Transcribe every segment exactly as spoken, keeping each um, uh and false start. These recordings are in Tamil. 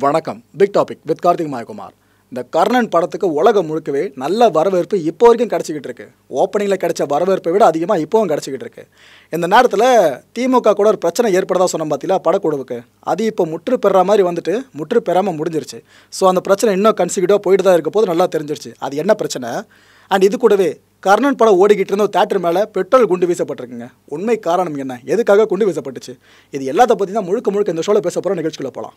வணக்கம். Big topic with Karthik Mayakumar. இந்த கர்ணன் படத்துக்கு உலகம் முழுக்கவே நல்ல வரவேற்பு இப்போ வரைக்கும் கிடச்சிக்கிட்டு இருக்கு. ஓப்பனிங்கில் கிடைச்ச வரவேற்பை விட அதிகமாக இப்போவும் கிடச்சிக்கிட்டு இருக்கு. இந்த நேரத்தில் திமுக கூட ஒரு பிரச்சனை ஏற்படுறதா சொன்ன பார்த்தீங்களா படக்குழுவுக்கு, அது இப்போ முற்று பெற மாதிரி வந்துட்டு முற்று பெறாமல் முடிஞ்சிருச்சு. ஸோ அந்த பிரச்சனை இன்னும் கன்சிக்யூட்டிவாக போயிட்டு தான் இருக்க போது நல்லா தெரிஞ்சிருச்சு அது என்ன பிரச்சனை. அண்ட் இது கூடவே கர்ணன் படம் ஓடிக்கிட்டு இருந்த ஒரு தேட்டர் மேலே பெட்ரோல் குண்டு வீசப்பட்டிருக்குங்க. உண்மை காரணம் என்ன, எதுக்காக குண்டு வீசப்பட்டுச்சு, இது எல்லாத்த பற்றி தான் முழுக்க முழுக்க இந்த ஷோவில் பேச போகிற நிகழ்ச்சிக்குள்ளே போகலாம்.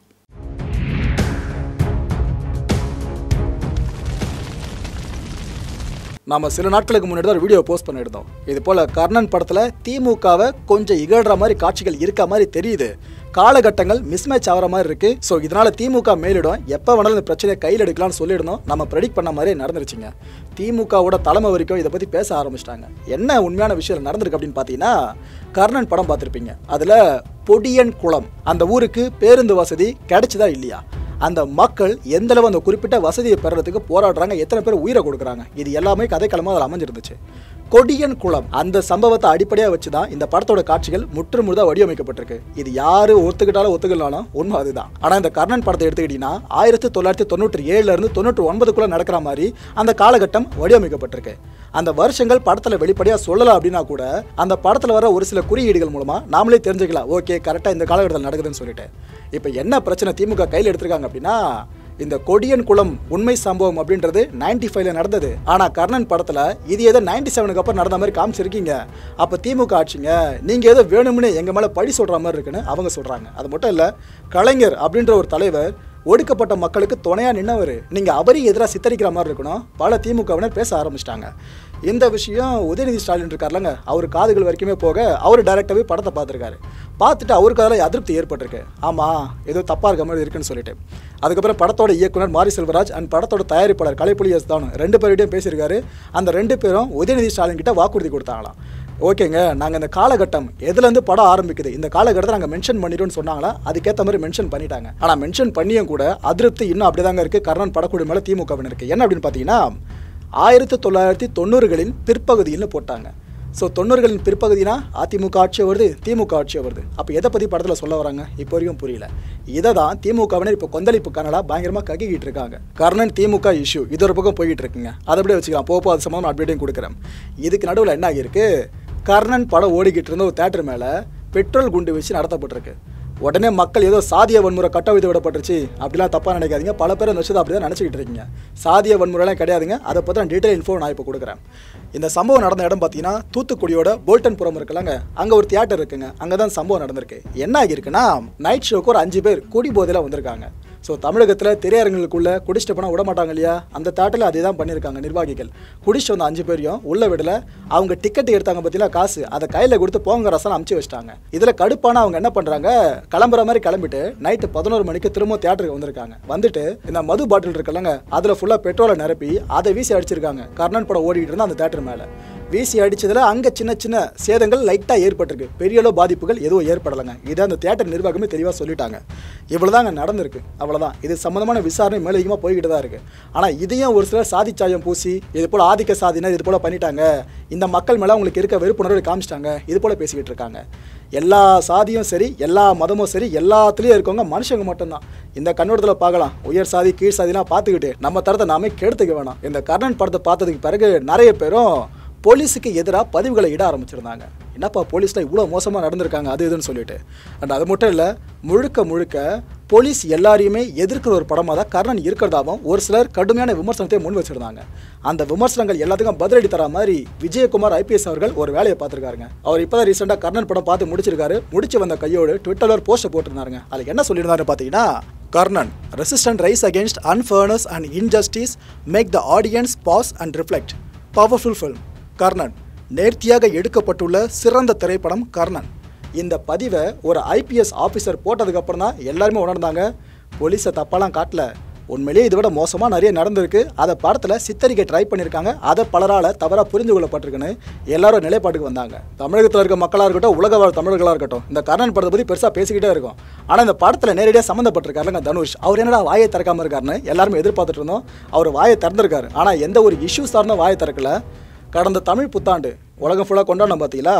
நாம் சில நாட்களுக்கு முன்னாடி தான் வீடியோ போஸ்ட் பண்ணியிருந்தோம். இது போல் கர்ணன் படத்தில் திமுகவை கொஞ்சம் இகழ்கிற மாதிரி காட்சிகள் இருக்க மாதிரி தெரியுது. காலகட்டங்கள் மிஸ்மேட்ச் ஆகிற மாதிரி இருக்குது. ஸோ இதனால் திமுக மேலிடம் எப்போ வேணாலும் இந்த பிரச்சனையை கையில் எடுக்கலாம்னு சொல்லியிருந்தோம். நம்ம ப்ரெடிக்ட் பண்ண மாதிரியே நடந்துருச்சுங்க. திமுகவோட தலைமை வரைக்கும் இதை பற்றி பேச ஆரம்பிச்சிட்டாங்க. என்ன உண்மையான விஷயம் நடந்திருக்கு அப்படின்னு பார்த்தீங்கன்னா, கர்ணன் படம் பார்த்துருப்பீங்க. அதில் பொடியன் குளம் அந்த ஊருக்கு பேருந்து வசதி கிடைச்சதா இல்லையா, அந்த மக்கள் எந்தளவு அந்த குறிப்பிட்ட வசதியை பெறறதுக்கு போராடுறாங்க, எத்தனை பேர் உயிரை கொடுக்குறாங்க, இது எல்லாமே கதைக்களமாக அதில் அமைஞ்சிருந்துச்சு. கொடியன் குளம் அந்த சம்பவத்தை அடிப்படையாக வச்சு தான் இந்த படத்தோட காட்சிகள் முற்று முழுதாக வடிவமைக்கப்பட்டிருக்கு. இது யாரு ஒத்துக்கிட்டாலும் ஒத்துக்கலாலும் உண்மை அதுதான். ஆனால் இந்த கர்ணன் படத்தை எடுத்துக்கிட்டீங்கன்னா ஆயிரத்தி தொள்ளாயிரத்தி தொண்ணூற்றி ஏழுல இருந்து தொண்ணூற்றி ஒன்பதுக்குள்ள நடக்கிற மாதிரி அந்த காலகட்டம் வடிவமைக்கப்பட்டிருக்கு. அந்த வருஷங்கள் படத்தில் வெளிப்படையாக சொல்லலாம் அப்படின்னா கூட அந்த படத்தில் வர ஒரு சில குறியீடுகள் மூலமாக நாமளே தெரிஞ்சுக்கலாம், ஓகே கரெக்டாக இந்த காலகட்டத்தில் நடக்குதுன்னு சொல்லிட்டு. இப்போ என்ன பிரச்சனை திமுக கையில் எடுத்திருக்காங்க அப்படின்னா, இந்த கொடியன் குளம் உண்மை சம்பவம் அப்படின்றது நைன்டி ஃபைவ்ல நடந்தது. ஆனால் கர்ணன் படத்தில் இது ஏதோ நைன்டி செவனுக்கு அப்புறம் நடந்த மாதிரி காமிச்சிருக்கீங்க. அப்போ திமுக ஆட்சிங்க, நீங்கள் ஏதோ வேணும்னு எங்கள் மேலே பழி சொல்கிற மாதிரி இருக்குன்னு அவங்க சொல்கிறாங்க. அது மட்டும் இல்லை, கலைஞர் அப்படின்ற ஒரு தலைவர் ஒடுக்கப்பட்ட மக்களுக்கு துணையாக நின்னவர், நீங்கள் அவரையும் எதிராக சித்தரிக்கிற மாதிரி இருக்கணும் பல திமுகவினர் பேச ஆரம்பிச்சிட்டாங்க. இந்த விஷயம் உதயநிதி ஸ்டாலின் இருக்கார்லங்க, அவர் காதுகள் வரைக்குமே போக அவர் டைரக்டாகவே படத்தை பார்த்துருக்காரு. பார்த்துட்டு அவருக்கு அதில் அதிருப்தி ஏற்பட்டிருக்கு. ஆமாம் ஏதோ தப்பாக இருக்க மாதிரி இருக்குன்னு சொல்லிட்டு. அதுக்கப்புறம் படத்தோட இயக்குனர் மாரி செல்வராஜ் அண்ட் படத்தோட தயாரிப்பாளர் கலைப்புலி எஸ் தானு ரெண்டு பேர்கிட்டையும் பேசியிருக்காரு. அந்த ரெண்டு பேரும் உதயநிதி ஸ்டாலின் கிட்ட வாக்குறுதி கொடுத்தாங்களாம். ஓகேங்க, நாங்கள் இந்த காலகட்டம் எதுலேருந்து படம் ஆரம்பிக்குது, இந்த காலகட்டத்தை நாங்கள் மென்ஷன் பண்ணிட்டோம்னு சொன்னாங்களா, அதுக்கேற்ற மாதிரி மென்ஷன் பண்ணிட்டாங்க. ஆனால் மென்ஷன் பண்ணியும் கூட அதிருப்தி இன்னும் அப்படி தாங்க இருக்குது கர்ணன் படக்குழு மேலே திமுகவின் இருக்குது. என்ன அப்படின்னு பார்த்தீங்கன்னா, ஆயிரத்தி தொள்ளாயிரத்தி தொண்ணூறுகளின் பிற்பகுதியில் போட்டாங்க. ஸோ தொண்ணூறுகளின் பிற்பகுதினா அதிமுக ஆட்சியாக வருது, திமுக ஆட்சியாக வருது. அப்போ எதை பற்றி படத்தில் சொல்ல வராங்க இப்போ வரைக்கும் புரியல. இதை தான் திமுகவினர் இப்போ கொந்தளிப்பு கனடா பயங்கரமாக கக்கிக்கிட்டு இருக்காங்க. கர்ணன் திமுக இஷ்யூ இது ஒரு பக்கம் போய்கிட்டு இருக்குங்க. அதை அப்படியே வச்சுக்கலாம், போப்போ அது சம்பந்தம் அப்டேட்டையும் கொடுக்குறேன். இதுக்கு நடுவில் என்ன ஆகியிருக்கு, கர்ணன் படம் ஓடிக்கிட்டு இருந்த ஒரு தேட்டர் மேலே பெட்ரோல் குண்டு வச்சு நடத்தப்பட்டிருக்கு. உடனே மக்கள் ஏதோ சாதிய வன்முறை கட்டவிழ்த்து விடப்பட்டுருச்சு அப்படிலாம் தப்பாக நினைக்காதீங்க. பல பேர் அந்த விஷயத்தை அப்படி தான் நினச்சிக்கிட்டு இருக்கீங்க. சாதிய வன்முறைலாம் கிடையாதுங்க. அதை பற்றி நான் டீட்டெயில் இன்ஃபோ நான் இப்போ கொடுக்குறேன். இந்த சம்பவம் நடந்த இடம் பார்த்தீங்கன்னா தூத்துக்குடியோட போல்டன்புரம் இருக்குல்லங்க, அங்கே ஒரு தியேட்டர் இருக்குங்க. அங்கே தான் சம்பவம் நடந்திருக்கு. என்ன ஆகியிருக்குன்னா, நைட் ஷோக்கு ஒரு அஞ்சு பேர் குடி போதையில் வந்திருக்காங்க. ஸோ தமிழகத்தில் திரையரங்குகளுக்குள்ளே குடிச்சிட்டு போனால் விட மாட்டாங்க இல்லையா, அந்த தேட்டரில் அதே தான் பண்ணியிருக்காங்க நிர்வாகிகள். குடிச்சிட்டு வந்த அஞ்சு பேரையும் உள்ள விடல, அவங்க டிக்கெட் எடுத்தாங்க பார்த்தீங்களா காசு, அதை கையில் கொடுத்து போங்க ரசம் அமுச்சு வச்சிட்டாங்க. இதில் கடுப்பான அவங்க என்ன பண்ணுறாங்க, கிளம்புற மாதிரி கிளம்பிட்டு நைட்டு பதினோரு மணிக்கு திரும்ப தியேட்டருக்கு வந்திருக்காங்க. வந்துட்டு இந்த மது பாட்டில் இருக்குல்லங்க, அதில் ஃபுல்லாக பெட்ரோலை நிரப்பி அதை வீசி அடிச்சிருக்காங்க. கர்ணன் படம் ஓடிட்டு இருந்தால் அந்த தேட்டர் மேலே வீசி அடிச்சதில் அங்கே சின்ன சின்ன சேதங்கள் லைட்டாக ஏற்பட்டிருக்கு, பெரிய அளவு பாதிப்புகள் எதுவும் ஏற்படலைங்க. இதை அந்த தியேட்டர் நிர்வாகமே தெளிவாக சொல்லிட்டாங்க. இவ்வளோதாங்க நடந்திருக்கு, அவ்வளோதான். இது சம்மந்தமான விசாரணை மேலதிகமாக போய்கிட்டு தான் இருக்குது. ஆனால் இதையும் ஒரு சிலர் சாதிச்சாயம் பூசி இது போல் ஆதிக்க சாதியினர் இது போல் பண்ணிட்டாங்க, இந்த மக்கள் மேலே அவங்களுக்கு இருக்க வெறுப்புணர்வை காமிச்சிட்டாங்க, இது போல் பேசிக்கிட்டு இருக்காங்க. எல்லா சாதியும் சரி, எல்லா மதமும் சரி, எல்லாத்துலேயும் இருக்கவங்க மனுஷங்க மட்டும்தான். இந்த கண்ணோட்டத்தில் பார்க்கலாம், உயர் சாதி கீழ் சாதிலாம் பார்த்துக்கிட்டு நம்ம தரத்தை நாமே கெடுத்துக்க வேணாம். இந்த கர்ணன் படத்தை பார்த்ததுக்கு பிறகு நிறைய பேரும் போலீஸுக்கு எதிராக பதிவுகளை இட ஆரம்பிச்சிருந்தாங்க. என்னப்பா போலீஸில் இவ்வளோ மோசமாக நடந்திருக்காங்க அது இதுன்னு சொல்லிட்டு. அண்ட் அது மட்டும் இல்லை, முழுக்க முழுக்க போலீஸ் எல்லாரையுமே எதிர்க்கிற ஒரு படமாக தான் கர்ணன் இருக்கிறதாகவும் ஒரு சிலர் கடுமையான விமர்சனத்தை முன் வச்சுருந்தாங்க. அந்த விமர்சனங்கள் எல்லாத்துக்கும் பதிலடி தர மாதிரி விஜயகுமார் ஐபிஎஸ் அவர்கள் ஒரு வேலையை பார்த்துருக்காருங்க. அவர் இப்போ தான் ரீசெண்டாக கர்ணன் படம் பார்த்து முடிச்சிருக்காரு. முடிச்சு வந்த கையோடு ட்விட்டரில் போஸ்ட்டை போட்டிருந்தாருங்க. அதுக்கு என்ன சொல்லியிருந்தாரு பார்த்தீங்கன்னா, Karnan resistant rise against unfairness and injustice make the audience pause and reflect powerful film. Karnan நேர்த்தியாக எடுக்கப்பட்டுள்ள சிறந்த திரைப்படம் கர்ணன். இந்த பதிவை ஒரு ஐபிஎஸ் ஆஃபீஸர் போட்டதுக்கப்புறம் தான் எல்லாருமே உணர்ந்தாங்க, போலீஸை தப்பாலாம் காட்டல, உண்மையிலேயே இதை விட மோசமாக நிறைய நடந்திருக்கு, அதை படத்தில் சித்தரிக்க ட்ரை பண்ணியிருக்காங்க, அதை பலரால் தவறாக புரிந்து கொள்ளப்பட்டிருக்குன்னு எல்லாரும் நிலைப்பாட்டுக்கு வந்தாங்க. தமிழகத்தில் இருக்க மக்களாக இருக்கட்டும், உலக வாழ் தமிழர்களாக இருக்கட்டும், இந்த கர்ணன் படத்தை பற்றி பெருசாக பேசிக்கிட்டே இருக்கும். ஆனால் இந்த படத்தில் நேரடியாக சம்மந்தப்பட்டிருக்காருங்க தனுஷ். அவர் என்னடா வாயை திறக்காமல் இருக்காருன்னு எல்லாருமே எதிர்பார்த்துட்டு இருந்தோம். அவர் வாயை திறந்திருக்காரு. ஆனால் எந்த ஒரு இஷ்யூ சார்ந்த வாயை திறக்கல. கடந்த தமிழ் புத்தாண்டு உலகம் ஃபுல்லாக கொண்டாடணும் பார்த்தீங்களா,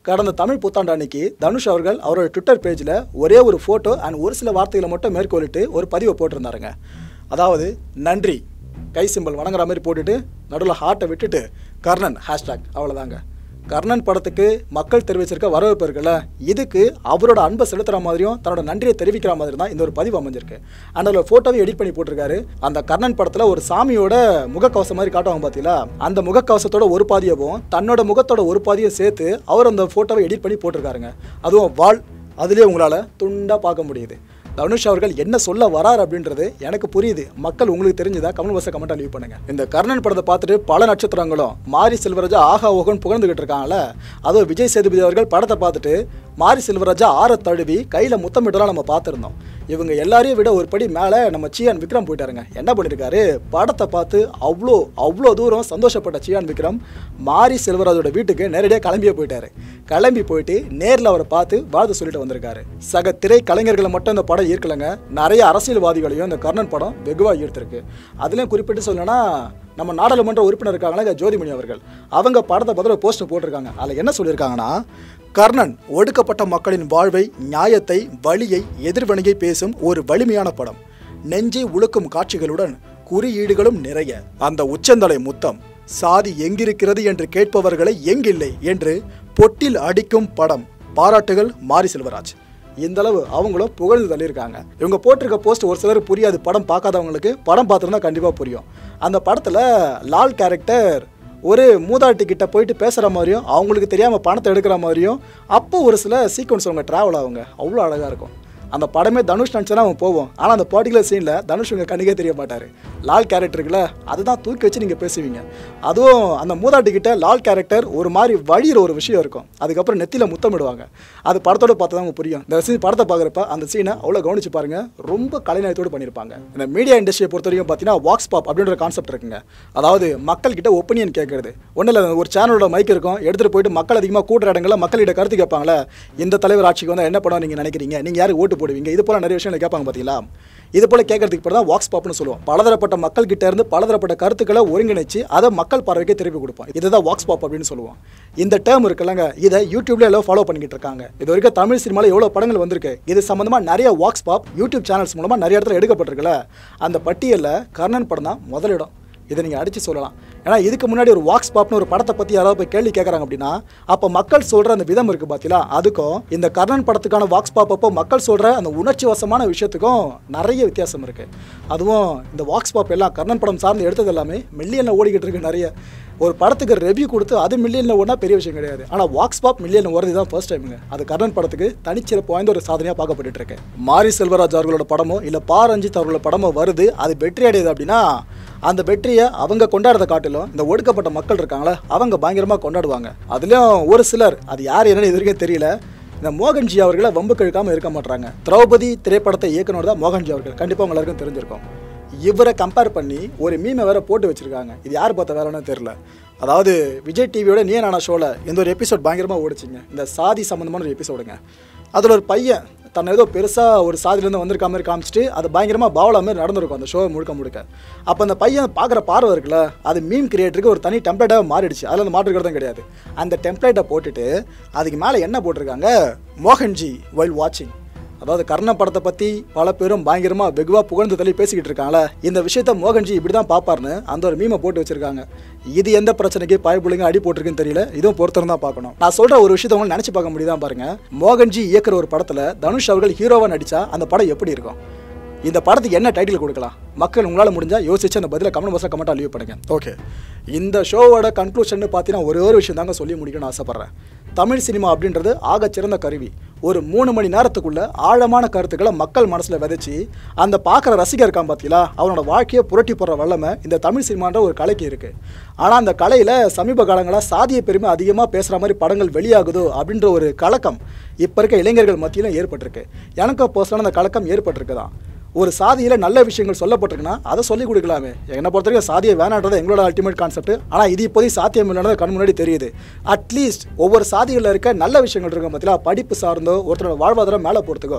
கடந்த தமிழ் புத்தாண்டு அன்னைக்கு தனுஷ் அவர்கள் அவரோட ட்விட்டர் பேஜில் ஒரே ஒரு ஃபோட்டோ அண்ட் ஒரு சில வார்த்தைகளை மட்டும் மேற்கொள்ளிட்டு ஒரு பதிவை போட்டிருந்தாருங்க. அதாவது நன்றி கை சிம்பிள் வணங்குற மாதிரி போட்டுட்டு நடுவில் ஹார்ட்டை விட்டுட்டு கர்ணன் ஹேஷ்டாக், அவ்வளோதாங்க. கர்ணன் படத்துக்கு மக்கள் தெரிவிச்சிருக்க வரவேற்பு இருக்குல்ல, இதுக்கு அவரோட அன்பை செலுத்துகிற மாதிரியும் தன்னோட நன்றியை தெரிவிக்கிற மாதிரி தான் இந்த ஒரு பதிவு அமைஞ்சிருக்கு. அண்ட் அதில் ஃபோட்டோவை எடிட் பண்ணி போட்டிருக்காரு. அந்த கர்ணன் படத்தில் ஒரு சாமியோட முகக்கவசம் மாதிரி காட்டுவாங்க பார்த்தீங்களா, அந்த முகக்கவசத்தோட ஒரு பாதியவும் தன்னோட முகத்தோட ஒரு பாதியை சேர்த்து அவர் அந்த ஃபோட்டோவை எடிட் பண்ணி போட்டிருக்காருங்க. அதுவும் வால், அதுலேயே உங்களால் துண்டாக பார்க்க முடியுது. தனுஷ் அவர்கள் என்ன சொல்ல வரார் அப்படின்றது எனக்கு புரியுது. மக்கள் உங்களுக்கு தெரிஞ்சதா கமெண்ட் பாக்ஸ்ல கமெண்ட் லீவ் பண்ணுங்க. இந்த கர்ணன் படத்தை பார்த்துட்டு பல நட்சத்திரங்களும் மாரி செல்வராஜா ஆஹா ஓகன் புகழ்ந்துகிட்டு இருக்காங்கல்ல, அதுவும் விஜய் சேதுபதி அவர்கள் படத்தை பார்த்துட்டு மாரி செல்வராஜா ஆற தழுவி கையில முத்தமிட்டலாம் நம்ம பார்த்துருந்தோம். இவங்க எல்லாரையும் விட ஒரு படி மேலே நம்ம சியான் விக்ரம் போயிட்டாருங்க. என்ன பண்ணியிருக்காரு, படத்தை பார்த்து அவ்வளோ அவ்வளோ தூரம் சந்தோஷப்பட்ட சியான் விக்ரம் மாரி செல்வராஜோட வீட்டுக்கு நேரடியாக கிளம்பியே போயிட்டாரு. கிளம்பி போயிட்டு நேரில் அவரை பார்த்து வாழ்த்து சொல்லிட்டு வந்திருக்காரு. சக திரை கலைஞர்களை மட்டும் இந்த படம் ஈர்க்கலைங்க, நிறைய அரசியல்வாதிகளையும் இந்த கர்ணன் படம் வெகுவாக ஈர்த்திருக்கு. அதுலேயும் குறிப்பிட்டு சொல்லணும்னா நம்ம நாடாளுமன்ற உறுப்பினர் இருக்காங்களா ஜோதிமணி அவர்கள், அவங்க படத்தை பார்த்து போஸ்டர் போட்டிருக்காங்க. அதில் என்ன சொல்லியிருக்காங்கன்னா, கர்ணன் ஒடுக்கப்பட்ட மக்களின் வாழ்வை, நியாயத்தை, வலியை, எதிர்வினையை பேசும் ஒரு வலிமையான படம். நெஞ்சை உழுக்கும் காட்சிகளுடன் குறியீடுகளும் நிறைய. அந்த உச்சந்தலை முத்தம், சாதி எங்கிருக்கிறது என்று கேட்பவர்களை எங்கில்லை என்று பொட்டில் அடிக்கும் படம். பாராட்டுகள் மாரி செல்வராஜ். இந்த அளவு அவங்களும் புகழ்ந்து தள்ளியிருக்காங்க. இவங்க போட்டிருக்க போஸ்ட் ஒரு சிலர் புரியாது, படம் பார்க்காதவங்களுக்கு படம் பார்த்துருந்தா கண்டிப்பாக புரியும். அந்த படத்தில் லால் கேரக்டர் ஒரு மூதாட்டி கிட்ட போயிட்டு பேசுகிற மாதிரியும் அவங்களுக்கு தெரியாமல் பணத்தை எடுக்கிற மாதிரியும் அப்போ ஒரு சில சீக்வன்ஸ் அவங்க ட்ராவல் ஆகுங்க, அவ்வளோ அழகாக இருக்கும். அந்த படமே தனுஷ் நினச்சா அவன் போவோம், ஆனால் அந்த பர்டிகுலர் சீனில் தனுஷ் உங்கள் கண்ணுக்கே தெரிய மாட்டார். லால் கேரக்டருக்குல அதுதான் தூக்கி வச்சு நீங்கள் பேசுவீங்க. அதுவும் அந்த மூதாட்டிக்கிட்ட லால் கேரக்டர் ஒரு மாதிரி வழியிற ஒரு விஷயம் இருக்கும். அதுக்கப்புறம் நெத்தியில் முத்தமிடுவாங்க. அது படத்தோடு பார்த்து தான் புரியும். இந்த சீன் படத்தை பார்க்குறப்ப அந்த சீனை அவ்வளோ கவனிச்சு பாருங்க, ரொம்ப கலைநயத்தோடு பண்ணியிருப்பாங்க. இந்த மீடியா இண்டஸ்ட்ரியை பொறுத்த வரைக்கும் பார்த்தீங்கன்னா வாக்ஸ் பாப் அப்படின்ற கான்செப்ட் இருக்குங்க. அதாவது மக்கள்கிட்ட ஒப்பீனியன் கேட்கறது. ஒன்றும் இல்லை, ஒரு சேனலோட மைக் இருக்கும், எடுத்துகிட்டு போயிட்டு மக்கள் அதிகமாக கூட்டுற இடங்களில் மக்கள்கிட்ட கருத்து கேட்பாங்களே, இந்த தலைவர் ஆட்சிக்கு வந்தால் என்ன படம் நீங்கள் நினைக்கிறீங்க, நீங்கள் யாருக்கு ஓட்டு போடுவீங்க, இது போல நிறைய விஷயங்களை கேட்பாங்க பார்த்தீங்களா. இது போல கேட்கறதுக்கு பேர் தான் வாக்ஸ் பாப்னு சொல்லுவோம். பலதரப்பட்ட மக்கள் கிட்ட இருந்து பலதரப்பட்ட கருத்துக்களை ஒருங்கிணைச்சு அதை மக்கள் பார்வைக்கு திருப்பி கொடுப்போம். இதுதான் வாக்ஸ் பாப் அப்படின்னு சொல்லுவோம். இந்த டேர்ம் இருக்குல்லங்க, இதை யூடியூப்ல எல்லாம் ஃபாலோ பண்ணிக்கிட்டு இருக்காங்க. இது வரைக்கும் தமிழ் சினிமாவில் எவ்வளோ படங்கள் வந்திருக்கு, இது சம்பந்தமா நிறைய வாக்ஸ் பாப் யூடியூப் சேனல்ஸ் மூலமா நிறைய இடத்துல எடுக்கப்பட்டிருக்குல்ல. அந்த பட்டியலில் கர்ணன் படம் தான் முதலிடம். இதை நீங்கள் அடித்து சொல்லலாம். ஏன்னா இதுக்கு முன்னாடி ஒரு வாக்ஸ் பாப்னு ஒரு படத்தை பற்றி யாராவது போய் கேள்வி கேட்குறாங்க அப்படின்னா அப்போ மக்கள் சொல்கிற அந்த விதம் இருக்குது பார்த்தீங்களா, அதுக்கும் இந்த கர்ணன் படத்துக்கான வாக்ஸ் பாப் அப்போ மக்கள் சொல்கிற அந்த உணர்ச்சி வசமான விஷயத்துக்கும் நிறைய வித்தியாசம் இருக்குது. அதுவும் இந்த வாக்ஸ் பாப் எல்லாம் கர்ணன் படம் சார்ந்து எடுத்தது எல்லாமே மில்லியனில் ஓடிக்கிட்டு இருக்கு. நிறைய ஒரு படத்துக்கு ரிவ்யூ கொடுத்து அது மில்லியனில் ஓடினா பெரிய விஷயம் கிடையாது. ஆனால் வாக்ஸ் பாப் மில்லியனில் ஓடுறது தான் ஃபர்ஸ்ட் டைமுங்க. அது கர்ணன் படத்துக்கு தனிச்சிறப்பு வாய்ந்த ஒரு சாதனையாக பார்க்கப்பட்டு இருக்கு. மாரி செல்வராஜ் அவர்களோட படமோ இல்லை பா ரஞ்சித் அவர்களோட படமோ வருது, அது வெற்றி அடையுது அப்படின்னா அந்த வெற்றியை அவங்க கொண்டாடுறத காட்டிலும் இந்த ஒடுக்கப்பட்ட மக்கள் இருக்காங்களே அவங்க பயங்கரமாக கொண்டாடுவாங்க. அதுலேயும் ஒரு சிலர், அது யார் என்னன்னு இது வரைக்கும் தெரியல, இந்த மோகன்ஜி அவர்களை வம்பு கழுக்காமல் இருக்க மாட்டாங்க. திரௌபதி திரைப்படத்தை இயக்குனர் தான் மோகன்ஜி அவர்கள், கண்டிப்பாக உங்களுக்கும் தெரிஞ்சிருக்கும். இவரை கம்பேர் பண்ணி ஒரு மீமை வேற போட்டு வச்சிருக்காங்க. இது யார் பார்த்த வேலைன்னு தெரியல. அதாவது விஜய் டிவியோட நீ நானா ஷோவில் இந்த ஒரு எபிசோட் பயங்கரமாக ஓடிச்சிங்க, இந்த சாதி சம்மந்தமான ஒரு எபிசோடுங்க. அதில் ஒரு பையன் தன்னை ஏதோ பெருசாக ஒரு சாதியிலேருந்து வந்திருக்க மாதிரி காமிச்சிட்டு அது பயங்கரமாக பாவலா மாதிரி நடந்திருக்கும் அந்த ஷோவை முழுக்க முழுக்க. அப்போ அந்த பையன் பார்க்குற பார்வை இருக்குல்ல, அது மீம் கிரியேட்டருக்கு ஒரு தனி டெம்ப்ளேட்டாக மாறிடுச்சு. அதில் அந்த மாற்றுக்கிறதும் கிடையாது. அந்த டெம்ப்ளேட்டை போட்டுட்டு அதுக்கு மேலே என்ன போட்டிருக்காங்க, மோகன்ஜி வைல் வாட்சிங். அதாவது கர்ணன் படத்தை பற்றி பல பேரும் பயங்கரமாக வெகுவாக புகழ்ந்து தள்ளி பேசிக்கிட்டு இருக்காங்களே, இந்த விஷயத்த மோகன்ஜி இப்படி தான் பார்ப்பார்னு அந்த ஒரு மீமை போட்டு வச்சிருக்காங்க. இது எந்த பிரச்சனைக்கு பாய்புள்ளிங்க அடி போட்டிருக்குன்னு தெரியல. இதுவும் பொறுத்தரும் தான் பார்க்கணும். நான் சொல்கிற ஒரு விஷயத்த உங்களுக்கு நினச்சி பார்க்க முடியுதான் பாருங்க. மோகன்ஜி இயக்குற ஒரு படத்தில் தனுஷ் அவர்கள் ஹீரோவாக நடித்தா அந்த படம் எப்படி இருக்கும்? இந்த படத்துக்கு என்ன டைட்டில் கொடுக்கலாம்? மக்கள் உங்களால் முடிஞ்சால் யோசிச்சு அந்த பதிலை கமெண்ட் பாக்ஸில் கமெண்ட்டாக லீவ் பண்ணுங்க. ஓகே, இந்த ஷோவோட கன்க்ளூஷன் பார்த்தீங்கன்னா ஒரே ஒரு விஷயம் தாங்க சொல்லி முடிக்கணும்னு ஆசைப்பட்றேன். தமிழ் சினிமா அப்படின்றது ஆகச்சிறந்த கருவி. ஒரு மூணு மணி நேரத்துக்குள்ள ஆழமான கருத்துக்களை மக்கள் மனசில் விதைச்சி அந்த பார்க்குற ரசிகர் இருக்கான் பார்த்தீங்களா, அவனோட வாழ்க்கையை புரட்டி போடுற வல்லமை இந்த தமிழ் சினிமான்ற ஒரு கலைக்கு இருக்குது. ஆனால் அந்த கலையில் சமீப காலங்களாக சாதிய பெருமை அதிகமாக பேசுகிற மாதிரி படங்கள் வெளியாகுதோ அப்படின்ற ஒரு கலக்கம் இப்போ இருக்க இளைஞர்கள் மத்தியிலும் ஏற்பட்டிருக்கு. எனக்கு பர்சனலாக அந்த கலக்கம் ஏற்பட்டிருக்கு தான். ஒரு சாதியில் நல்ல விஷயங்கள் சொல்லப்பட்டிருக்குன்னா அதை சொல்லிக் கொடுக்கலாமே. என்னை பொறுத்த வரைக்கும் சாதியை வேணான்றது எங்களோட அல்டிமேட் கான்செப்ட். ஆனால் இது இப்போதைக்கு சாத்தியம் இல்லைன்றது கண் முன்னாடி தெரியுது. அட்லீஸ்ட் ஒவ்வொரு சாதிகளில் இருக்க நல்ல விஷயங்கள் இருக்கும் பார்த்தீங்களா, படிப்பு சார்ந்தோ ஒருத்தரோட வாழ்வாதாரம் மேலே போகிறதுக்கோ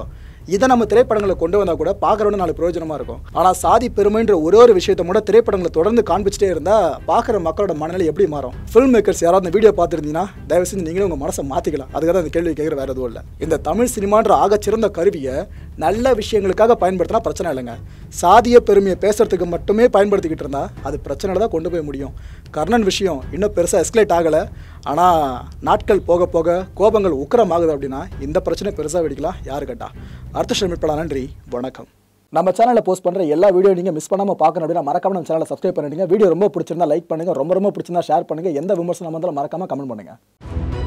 இதை நம்ம திரைப்படங்களை கொண்டு வந்தால் கூட பார்க்குறவனு நாலு பிரயோஜனமாக இருக்கும். ஆனால் சாதி பெருமைன்ற ஒரு ஒரு விஷயத்தை கூட திரைப்படங்களை தொடர்ந்து காண்பிச்சிட்டே இருந்தால் பார்க்குற மக்களோட மனநிலை எப்படி மாறும்? ஃபில்ம் மேக்கர்ஸ் யாராவது இந்த வீடியோ பார்த்துருந்தீங்கன்னா தயவு செஞ்சு நீங்களும் உங்கள் மனசை மாற்றிக்கலாம். அதுக்காக தான் இந்த கேள்வி கேட்குற வேறு எதுவும் இல்லை. இந்த தமிழ் சினிமான்ற ஆகச்சிறந்த கருவியை நல்ல விஷயங்களுக்காக பயன்படுத்தினா பிரச்சனை இல்லைங்க. சாதிய பெருமையை பேசுறதுக்கு மட்டுமே பயன்படுத்திக்கிட்டு இருந்தால் அது பிரச்சனை தான் கொண்டு போய் முடியும். கர்ணன் விஷயம் இன்னும் பெருசாக எஸ்கலேட் ஆகலை. ஆனால் நாட்கள் போக போக கோபங்கள் உக்கிரமாகுது அப்படின்னா இந்த பிரச்சனை பெருசாக வெடிக்கலாம். யாரு கேட்டா? அடுத்த ஷோ மீட் பண்ணலாம். நன்றி, வணக்கம். நம்ம சேனலில் போஸ்ட் பண்ணுற எல்லா வீடியோ நீங்கள் மிஸ் பண்ணாமல் பார்க்கணும் அப்படின்னா மறக்காம நம்ம சேனலை சப்ஸ்கிரைப் பண்ணிடுங்க. வீடியோ ரொம்ப பிடிச்சிருந்தா லைக் பண்ணுங்கள், ரொம்ப ரொம்ப பிடிச்சிருந்தா ஷேர் பண்ணுங்கள். எந்த விமர்சனம் வந்தாலும் மறக்காமல் கமெண்ட் பண்ணுங்கள்.